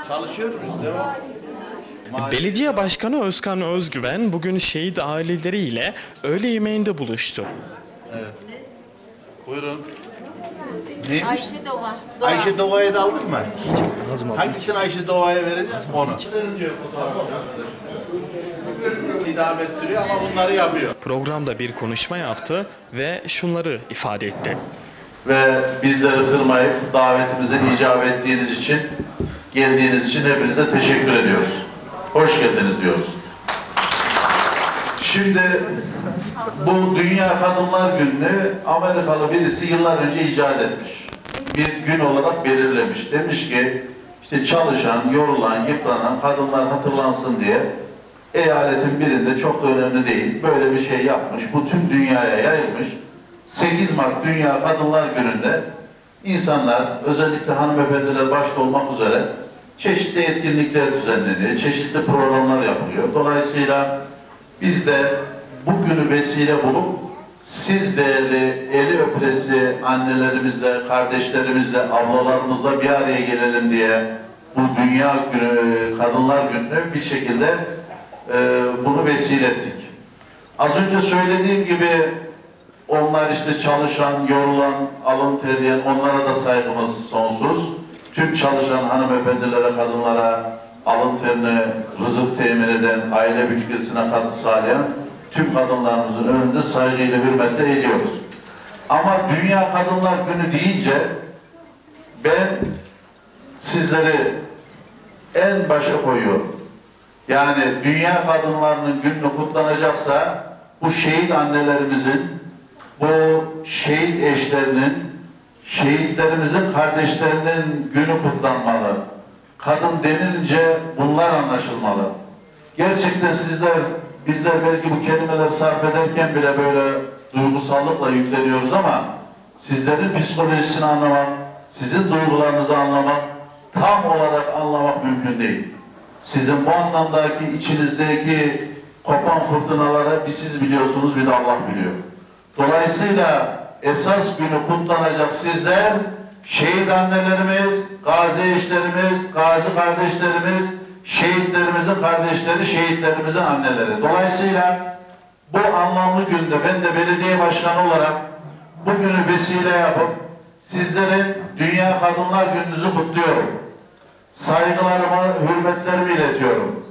Çalışıyoruz biz de. Belediye Başkanı Özkan Özgüven bugün şehit aileleriyle öğle yemeğinde buluştu. Evet. Buyurun. Neymiş? Ayşe Doğa. Ayşe Doğa'ya da aldın mı? Hangisini Ayşe Doğa'ya vereceğiz? Onu. Diyor idame ettiriyor ama bunları yapıyor. Programda bir konuşma yaptı ve şunları ifade etti. Ve bizleri kırmayıp davetimize icap ettiğiniz için, geldiğiniz için hepinize teşekkür ediyoruz. Hoş geldiniz diyoruz. Şimdi bu Dünya Kadınlar Günü'nü Amerikalı birisi yıllar önce icat etmiş. Bir gün olarak belirlemiş. Demiş ki işte çalışan, yorulan, yıpranan kadınlar hatırlansın diye eyaletin birinde, çok da önemli değil, böyle bir şey yapmış. Bu tüm dünyaya yayılmış. 8 Mart Dünya Kadınlar Günü'nde insanlar, özellikle hanımefendiler başta olmak üzere çeşitli etkinlikler düzenleniyor, çeşitli programlar yapılıyor. Dolayısıyla biz de bu günü vesile bulup siz değerli eli öpülesi annelerimizle, kardeşlerimizle, ablalarımızla bir araya gelelim diye bu Dünya Günü, Kadınlar Günü'nü bir şekilde bunu vesile ettik. Az önce söylediğim gibi onlar işte çalışan, yorulan, alın terleyen, onlara da saygımız sonsuz. Tüm çalışan hanımefendilere, kadınlara, alın terine, rızık temin eden, aile bütçesine katkı sağlayan tüm kadınlarımızın önünde saygıyla, hürmetle ediyoruz. Ama Dünya Kadınlar Günü deyince ben sizleri en başa koyuyorum. Yani dünya kadınlarının günü kutlanacaksa bu şehit annelerimizin, bu şehit eşlerinin, şehitlerimizin kardeşlerinin günü kutlanmalı. Kadın denilince bunlar anlaşılmalı. Gerçekten bizler belki bu kelimeleri sarf ederken bile böyle duygusallıkla yükleniyoruz ama sizlerin psikolojisini anlamak, sizin duygularınızı anlamak, tam olarak anlamak mümkün değil. Sizin bu anlamdaki içinizdeki kopan fırtınaları bir siz biliyorsunuz, bir de Allah biliyor. Dolayısıyla esas günü kutlanacak sizler, şehit annelerimiz, gazi eşlerimiz, gazi kardeşlerimiz, şehitlerimizin kardeşleri, şehitlerimizin anneleri. Dolayısıyla bu anlamlı günde ben de belediye başkanı olarak bugünü vesile yapıp sizlerin Dünya Kadınlar Gününüzü kutluyorum. Saygılarımı, hürmetlerimi iletiyorum.